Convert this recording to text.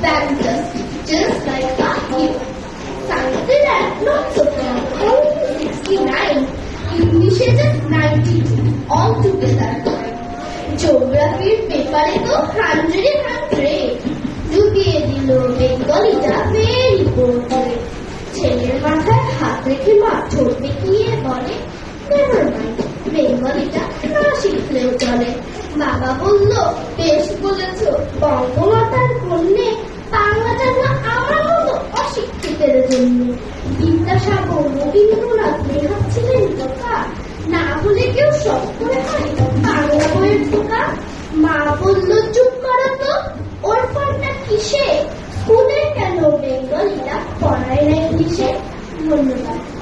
That's just like that here. Science is at not so far, only 69. English is just 92 altogether. Geography paper is 100. ঢুকিয়ে দিল বেঙ্গলিটা very boldly. ছেলের মাথায় হাত রেখে মা ঠোঁট বেঁকিয়ে বলে, never mind, বেঙ্গলিটা না শিখলেও চলে। বাবা বলল, বেশ বলেছ, বঙ্গমাতার কন্যে, বাংলাটা না আমার মতো অশিক্ষিতের জন্য। বিদ্যাসাগর রবীন্দ্রনাথ লেখক ছিলেন বোকা, না বলে কেউ সব করে হয় বাংলা বইয়ের বোকা। মা বলল, চুপ করো তো, ওর ফলটা কিসে? স্কুলে কেন বেঙ্গলিটা পড়ায় না ইংলিশে? ধন্যবাদ।